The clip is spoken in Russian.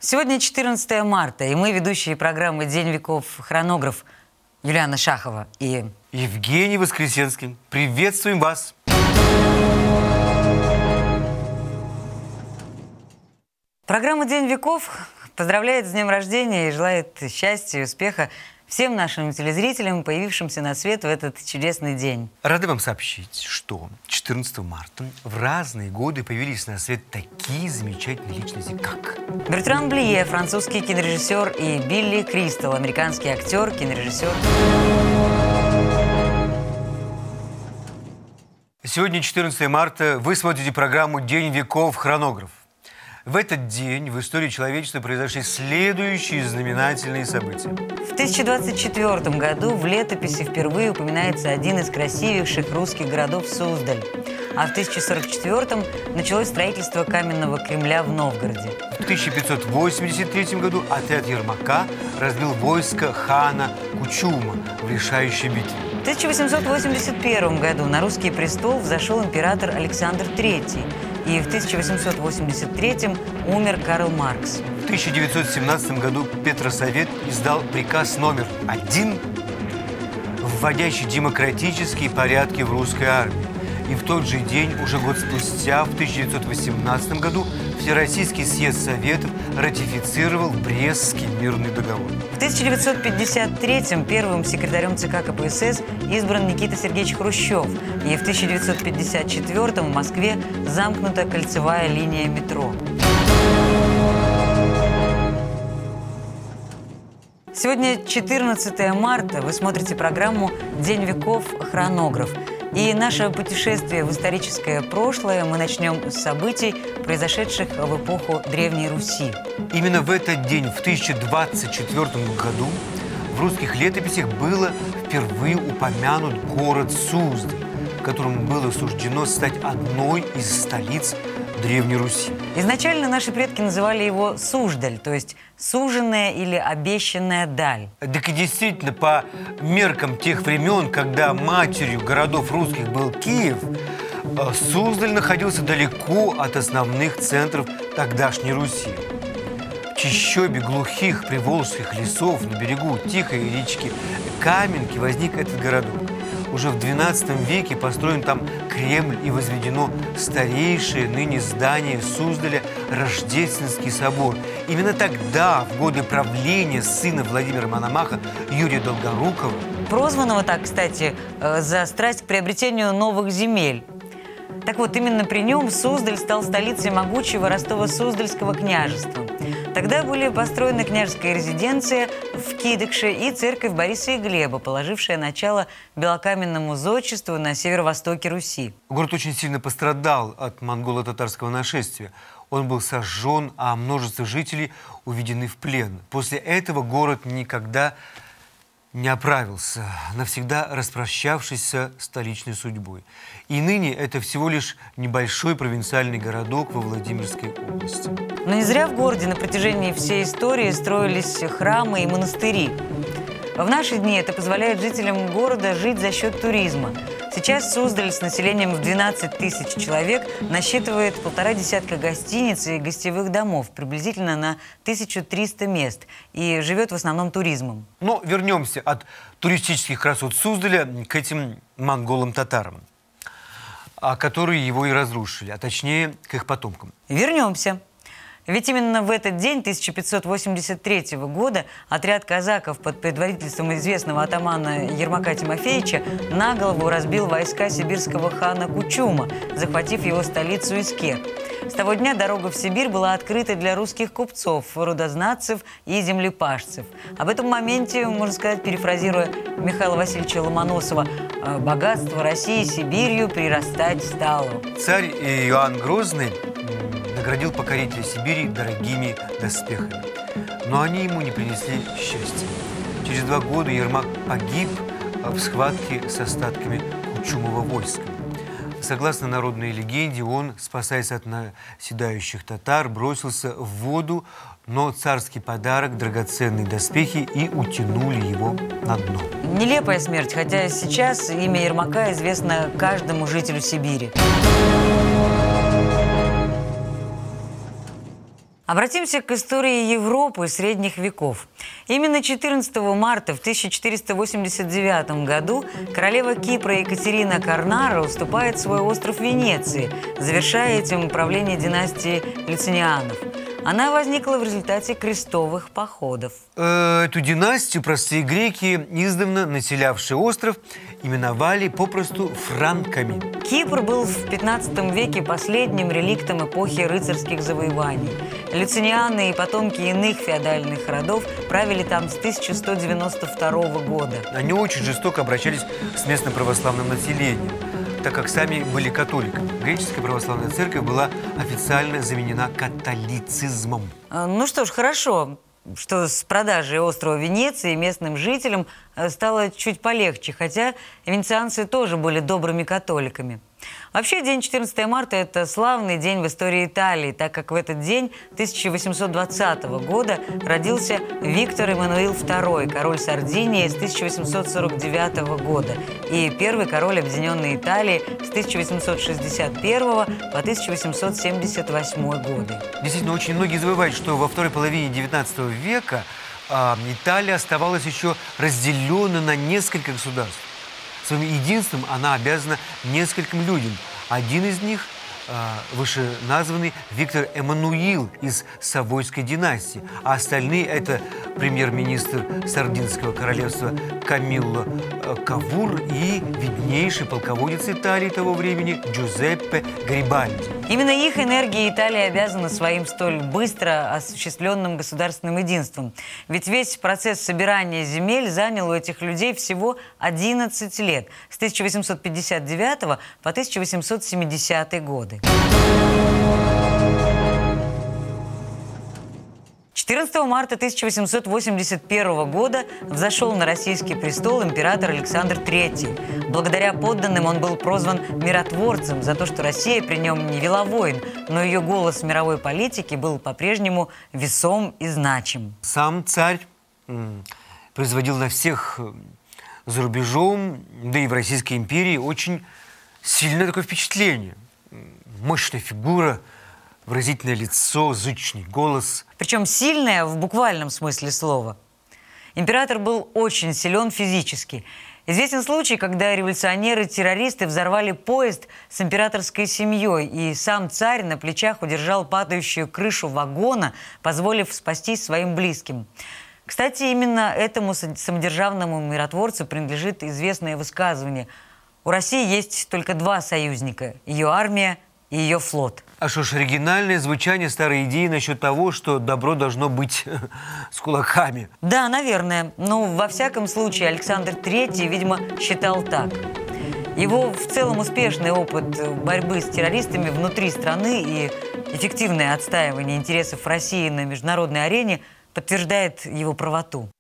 Сегодня 14 марта, и мы, ведущие программы «День веков», хронограф Юлиана Шахова и Евгений Воскресенский. Приветствуем вас! Программа «День веков» поздравляет с днем рождения и желает счастья и успеха всем нашим телезрителям, появившимся на свет в этот чудесный день. Рады вам сообщить, что 14 марта в разные годы появились на свет такие замечательные личности, как Бертран Блие, французский кинорежиссер, и Билли Кристал, американский актер, кинорежиссер. Сегодня 14 марта, вы смотрите программу «День веков. Хронограф». В этот день в истории человечества произошли следующие знаменательные события. В 1024 году в летописи впервые упоминается один из красивейших русских городов Суздаль. А в 1044 началось строительство каменного Кремля в Новгороде. В 1583 году отряд Ермака разбил войско хана Кучума в решающей битве. В 1881 году на русский престол взошел император Александр III. И в 1883 умер Карл Маркс. В 1917 году Петросовет издал приказ номер 1, вводящий демократические порядки в русской армии. И в тот же день, уже год спустя, в 1918 году, Всероссийский съезд Советов ратифицировал Брестский мирный договор. В 1953-м первым секретарем ЦК КПСС избран Никита Сергеевич Хрущев. И в 1954-м в Москве замкнута кольцевая линия метро. Сегодня 14 марта. Вы смотрите программу «День веков. Хронограф». И наше путешествие в историческое прошлое мы начнем с событий, произошедших в эпоху Древней Руси. Именно в этот день, в 1024 году, в русских летописях было впервые упомянут город Суздаль, которому было суждено стать одной из столиц Древней Руси. Изначально наши предки называли его Суждаль, то есть суженная или обещанная даль. Так и действительно, по меркам тех времен, когда матерью городов русских был Киев, Суздаль находился далеко от основных центров тогдашней Руси. В чащобе глухих приволжских лесов на берегу тихой речки Каменки возник этот городок. Уже в XII веке построен там Кремль и возведено старейшее ныне здание Суздаля Рождественский собор. Именно тогда, в годы правления сына Владимира Мономаха Юрия Долгорукова, прозванного так, кстати, за страсть к приобретению новых земель. Так вот, именно при нем Суздаль стал столицей могучего Ростово-Суздальского княжества. Тогда были построены княжеская резиденция в Кидыкше и церковь Бориса и Глеба, положившая начало белокаменному зодчеству на северо-востоке Руси. Город очень сильно пострадал от монголо-татарского нашествия. Он был сожжен, а множество жителей уведены в плен. После этого город никогда не оправился, навсегда распрощавшись со столичной судьбой. И ныне это всего лишь небольшой провинциальный городок во Владимирской области. Но не зря в городе на протяжении всей истории строились храмы и монастыри. В наши дни это позволяет жителям города жить за счет туризма. Сейчас Суздаль с населением в 12 тысяч человек насчитывает 1,5 гостиниц и гостевых домов, приблизительно на 1300 мест, и живет в основном туризмом. Но вернемся от туристических красот Суздаля к этим монголам-татарам, которые его и разрушили, а точнее к их потомкам. Вернемся. Ведь именно в этот день 1583 года отряд казаков под предводительством известного атамана Ермака Тимофеевича на голову разбил войска сибирского хана Кучума, захватив его столицу Иске. С того дня дорога в Сибирь была открыта для русских купцов, рудознатцев и землепашцев. Об этом моменте, можно сказать, перефразируя Михаила Васильевича Ломоносова, «богатство России Сибирью прирастать стало». Царь Иоанн Грозный наградил покорителя Сибири дорогими доспехами. Но они ему не принесли счастья. Через 2 года Ермак погиб в схватке с остатками Кучумова войска. Согласно народной легенде, он, спасаясь от наседающих татар, бросился в воду, но царский подарок, драгоценные доспехи, и утянули его на дно. Нелепая смерть, хотя сейчас имя Ермака известно каждому жителю Сибири. Обратимся к истории Европы средних веков. Именно 14 марта в 1489 году королева Кипра Екатерина Корнара уступает свой остров Венеции, завершая этим правление династии Люцинианов. Она возникла в результате крестовых походов. Эту династию простые греки, издавна населявшие остров, именовали попросту франками. Кипр был в 15 веке последним реликтом эпохи рыцарских завоеваний. Люцинианы и потомки иных феодальных родов правили там с 1192 года. Они очень жестоко обращались с местным православным населением, так как сами были католиками. Греческая православная церковь была официально заменена католицизмом. Ну что ж, хорошо, что с продажей острова Венеции местным жителям стало чуть полегче, хотя венецианцы тоже были добрыми католиками. Вообще, день 14 марта – это славный день в истории Италии, так как в этот день 1820 года родился Виктор Эммануил II, король Сардинии с 1849 года и первый король Объединенной Италии с 1861 по 1878 годы. Действительно, очень многие забывают, что во второй половине XIX века Италия оставалась еще разделена на несколько государств. Своим единством она обязана нескольким людям. Один из них вышеназванный Виктор Эммануил из Савойской династии, а остальные – это премьер-министр Сардинского королевства Камилло Кавур и виднейший полководец Италии того времени Джузеппе Гарибальди. Именно их энергии Италия обязана своим столь быстро осуществленным государственным единством. Ведь весь процесс собирания земель занял у этих людей всего 11 лет, с 1859 по 1870 годы. 14 марта 1881 года взошел на российский престол император Александр III. Благодаря подданным он был прозван миротворцем за то, что Россия при нем не вела войн, но ее голос в мировой политике был по-прежнему весом и значим. Сам царь производил на всех за рубежом, да и в Российской империи, очень сильное такое впечатление. Мощная фигура, выразительное лицо, звучный голос. Причем сильное в буквальном смысле слова. Император был очень силен физически. Известен случай, когда революционеры-террористы взорвали поезд с императорской семьей, и сам царь на плечах удержал падающую крышу вагона, позволив спастись своим близким. Кстати, именно этому самодержавному миротворцу принадлежит известное высказывание: «У России есть только два союзника – ее армия и ее флот». А что ж, оригинальное звучание старой идеи насчет того, что добро должно быть с кулаками. Да, наверное. Но во всяком случае Александр III, видимо, считал так. Его в целом успешный опыт борьбы с террористами внутри страны и эффективное отстаивание интересов России на международной арене подтверждает его правоту.